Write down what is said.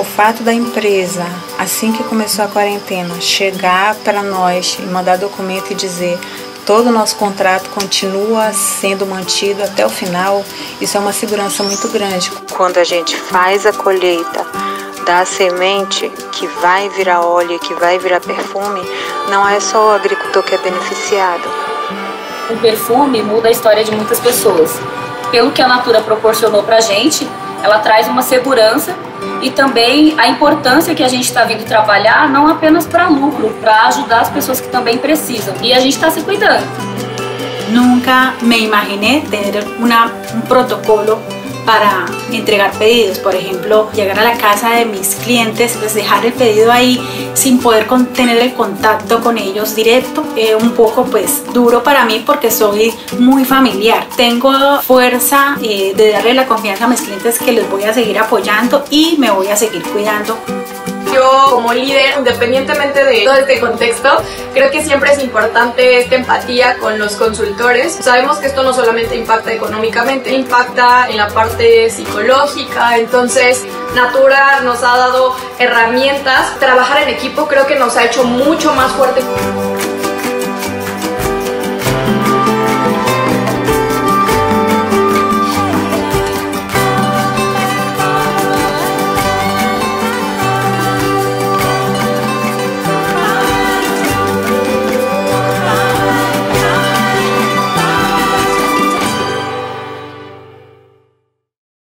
fato da empresa, assim que começou a quarentena, chegar para nós e mandar documento e dizer todo o nosso contrato continua sendo mantido até o final, isso é uma segurança muito grande. Quando a gente faz a colheita da semente que vai virar óleo, que vai virar perfume, não é só o agricultor que é beneficiado. O perfume muda a história de muitas pessoas. Pelo que a Natura proporcionou para a gente, ela traz uma segurança e também a importância que a gente está vindo trabalhar não apenas para lucro, para ajudar as pessoas que também precisam. E a gente está se cuidando. Nunca me imaginé ter un protocolo para entregar pedidos, por ejemplo, llegar a la casa de mis clientes, pues dejar el pedido ahí sin poder tener el contacto con ellos directo, un poco pues duro para mí porque soy muy familiar. Tengo fuerza de darle la confianza a mis clientes que les voy a seguir apoyando y me voy a seguir cuidando. Yo como líder, independientemente de todo este contexto, creo que siempre es importante esta empatía con los consultores. Sabemos que esto no solamente impacta económicamente, impacta en la parte psicológica, entonces Natura nos ha dado herramientas. Trabajar en equipo creo que nos ha hecho mucho más fuertes.